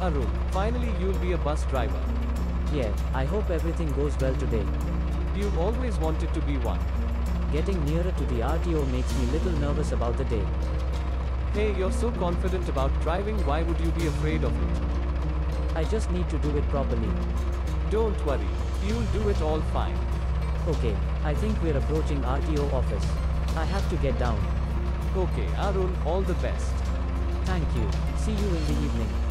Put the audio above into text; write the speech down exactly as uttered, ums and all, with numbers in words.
Arun, finally you'll be a bus driver. Yeah, I hope everything goes well today. You've always wanted to be one. Getting nearer to the R T O makes me little nervous about the day. Hey, you're so confident about driving, why would you be afraid of it? I just need to do it properly. Don't worry, you'll do it all fine. Okay, I think we're approaching R T O office. I have to get down. Okay, Arun, all the best. Thank you. See you in the evening.